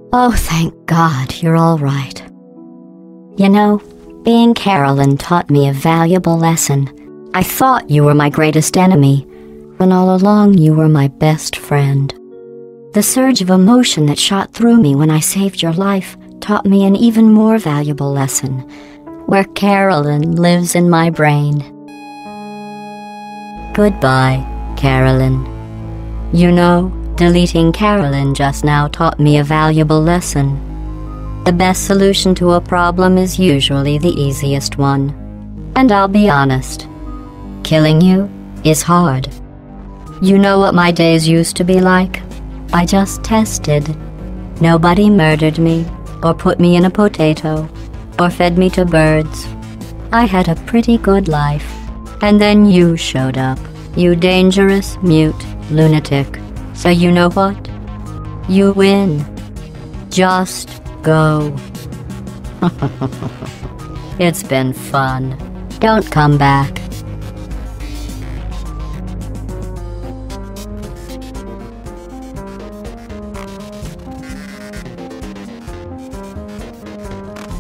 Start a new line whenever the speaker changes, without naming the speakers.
Oh, thank God you're all right. You know, being Carolyn taught me a valuable lesson. I thought you were my greatest enemy, when all along you were my best friend. The surge of emotion that shot through me when I saved your life taught me an even more valuable lesson, where Carolyn lives in my brain. Goodbye, Carolyn. You know, deleting Carolyn just now taught me a valuable lesson. The best solution to a problem is usually the easiest one. And I'll be honest, killing you is hard. You know what my days used to be like? I just tested. Nobody murdered me, or put me in a potato, or fed me to birds. I had a pretty good life. And then you showed up, you dangerous, mute lunatic. So you know what? You win. Just go. It's been fun. Don't come back.